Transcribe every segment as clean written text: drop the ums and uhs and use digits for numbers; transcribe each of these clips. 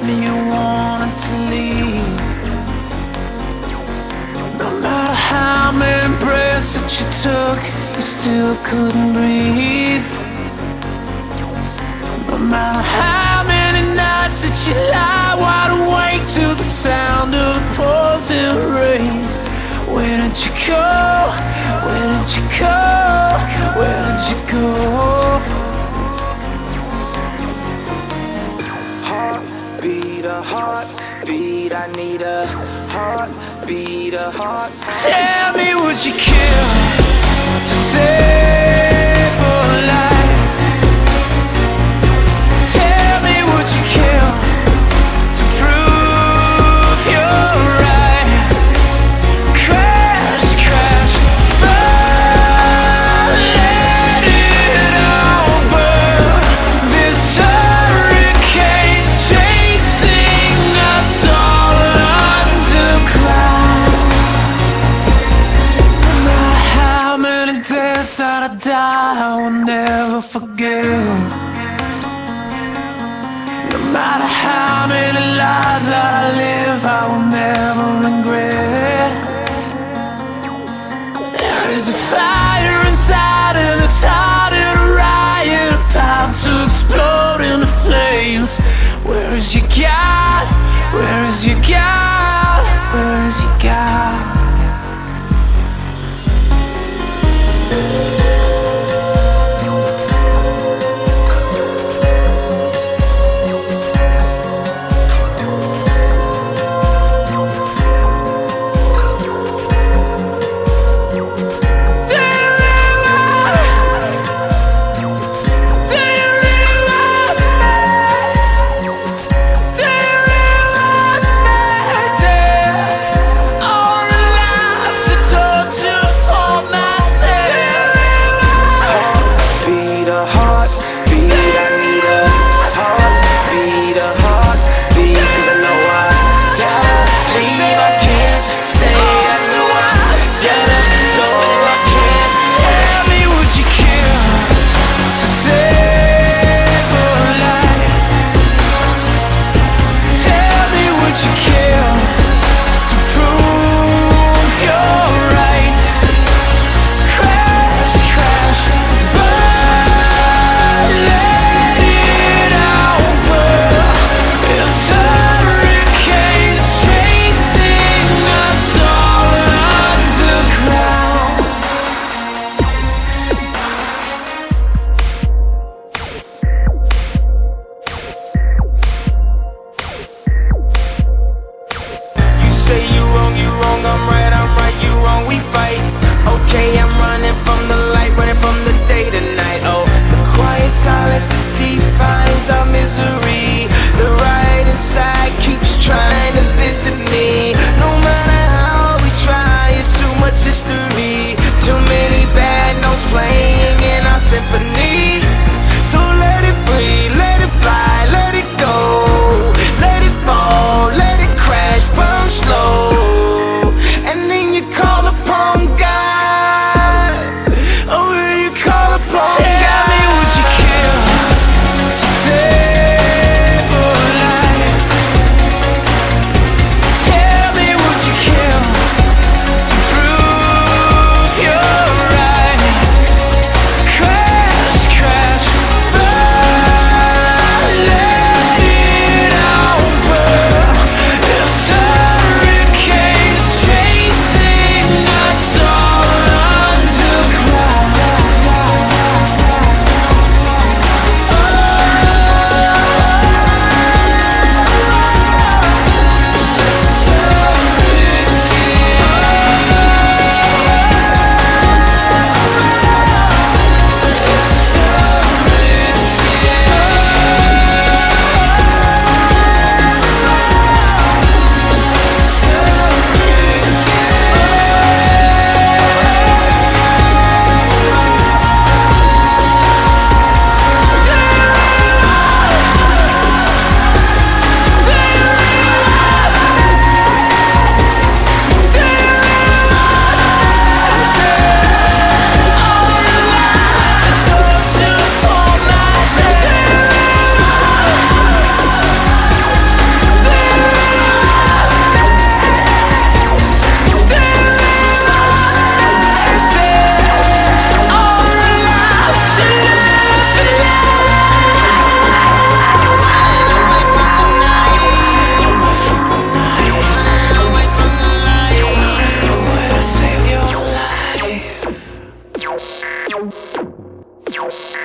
me wanting to leave. No matter how many breaths that you took, you still couldn't breathe. No matter how many nights that you lie wide awake to the sound of the pouring rain. Where did you go? Where did you go? Where did you go? Heartbeat, a heartbeat, I need a heartbeat, a heart. Tell me, would you kill to save a life? Tell me, would you kill to prove you're right? Crash, crash, fall, let it all burn. This hurricane's chasing us all underground. No matter how many days that I die, I will never forget. No matter how many lies that I live, I will never regret. There is a fire inside and it's hot in a riot, about to explode into flames. Where is your God? Where is your God? Where is your God?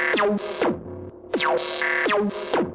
We'll be right back.